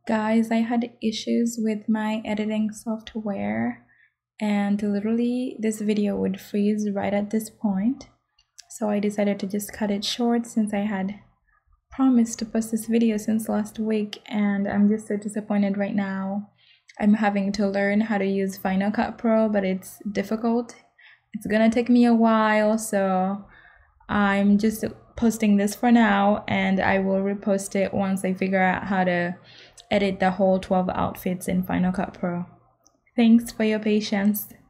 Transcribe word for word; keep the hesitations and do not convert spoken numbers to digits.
Guys, I had issues with my editing software and literally this video would freeze right at this point. So I decided to just cut it short since I had promised to post this video since last week and I'm just so disappointed right now. I'm having to learn how to use Final Cut Pro, but it's difficult. It's gonna take me a while, so I'm just posting this for now and I will repost it once I figure out how to edit the whole twelve outfits in Final Cut Pro. Thanks for your patience.